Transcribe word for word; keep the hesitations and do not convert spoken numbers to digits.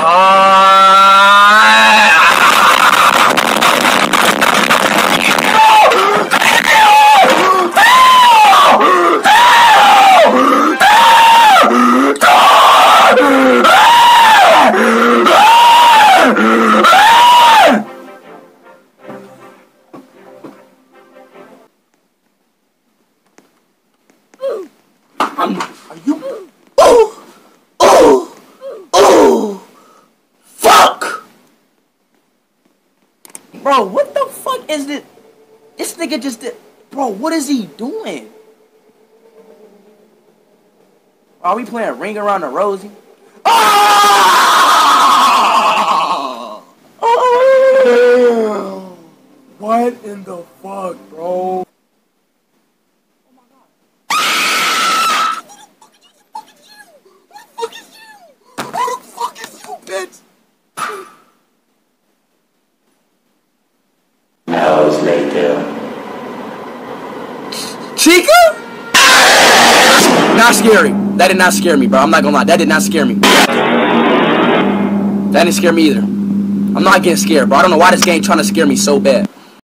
I'm, are you? Oh! Oh! Oh! Fuck! Bro, what the fuck is this? This nigga just did. Bro, what is he doing? Are we playing Ring Around the Rosie? Ah! Oh! What in the fuck, bro? Hours later. Chica? Not scary. That did not scare me, bro. I'm not gonna lie. That did not scare me. That didn't scare me either. I'm not getting scared, bro. I don't know why this game trying to scare me so bad.